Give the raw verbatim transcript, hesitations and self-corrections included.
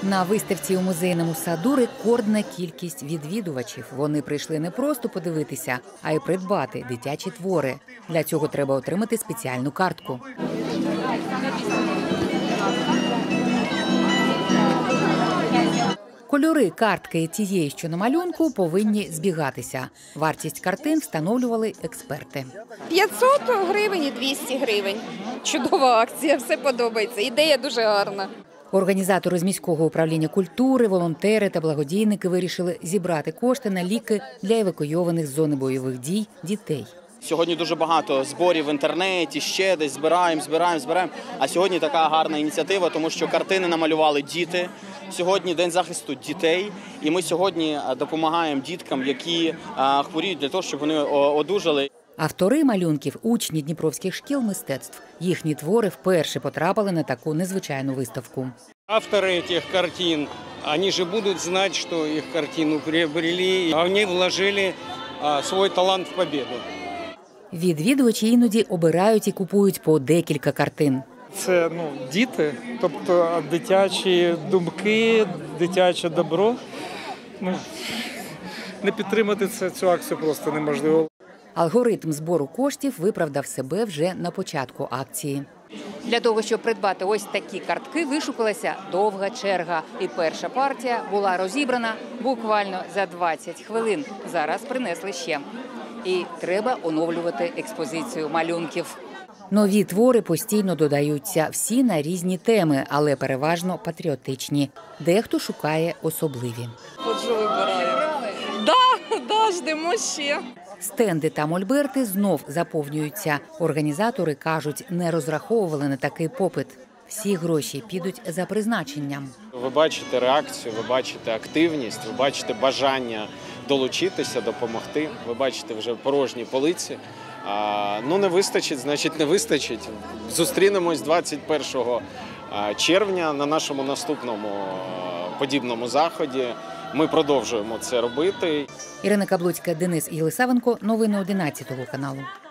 На виставці у музейному саду рекордна кількість відвідувачів. Вони прийшли не просто подивитися, а й придбати дитячі твори. Для цього треба отримати спеціальну картку. Кольори картки тієї, що на малюнку, повинні збігатися. Вартість картин встановлювали експерти. п'ятсот гривень і двісті гривень. Чудова акція, все подобається. Ідея дуже гарна. Організатори з міського управління культури, волонтери та благодійники вирішили зібрати кошти на ліки для евакуйованих з зони бойових дій дітей. Сьогодні дуже багато зборів в інтернеті, ще десь збираємо, збираємо, збираємо. А сьогодні така гарна ініціатива, тому що картини намалювали діти. Сьогодні День захисту дітей, і ми сьогодні допомагаємо діткам, які хворіють, для того, щоб вони одужали. Автори малюнків – учні дніпровських шкіл мистецтв. Їхні твори вперше потрапили на таку незвичайну виставку. Авторы этих картин, они же будут знать, что их картину приобрели, а в ней вложили свой талант в победу. Відвідувачі іноді обирають і купують по декілька картин. Це ну, діти, тобто дитячі думки, дитяче добро. Ну, не підтримати це, цю акцію просто неможливо. Алгоритм збору коштів виправдав себе вже на початку акції. Для того, щоб придбати ось такі картки, вишукалася довга черга. І перша партія була розібрана буквально за двадцять хвилин. Зараз принесли ще. І треба оновлювати експозицію малюнків. Нові твори постійно додаються, всі на різні теми, але переважно патріотичні. Дехто шукає особливі. Отже, вибираємо. Да, да, ждемо ще. Стенди та мольберти знов заповнюються. Організатори кажуть, не розраховували на такий попит. Всі гроші підуть за призначенням. Ви бачите реакцію, ви бачите активність, ви бачите бажання долучитися, допомогти. Ви бачите вже порожні полиці. А, ну не вистачить, значить не вистачить. Зустрінемось двадцять першого червня на нашому наступному подібному заході. Ми продовжуємо це робити. Ірина Каблуцька, Денис Єлисавенко. Новини одинадцятого каналу.